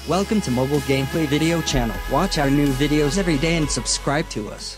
Welcome to Mobile Gameplay Video Channel. Watch our new videos every day and subscribe to us.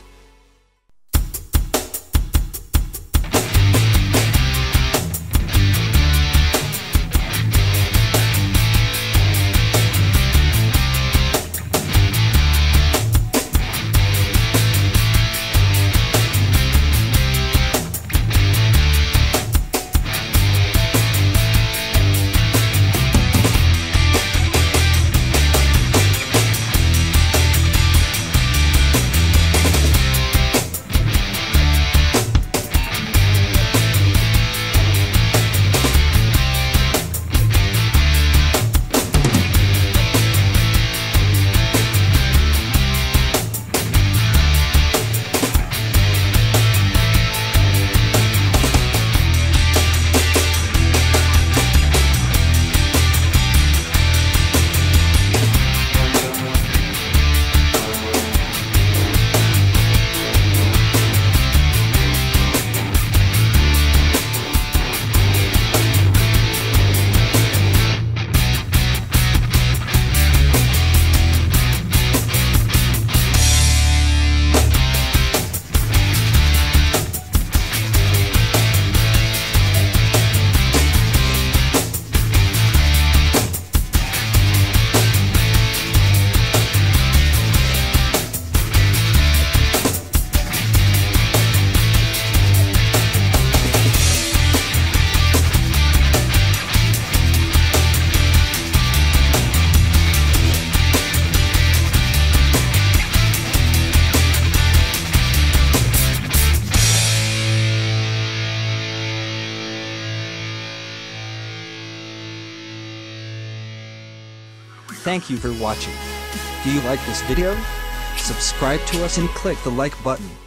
Thank you for watching. Do you like this video? Subscribe to us and click the like button.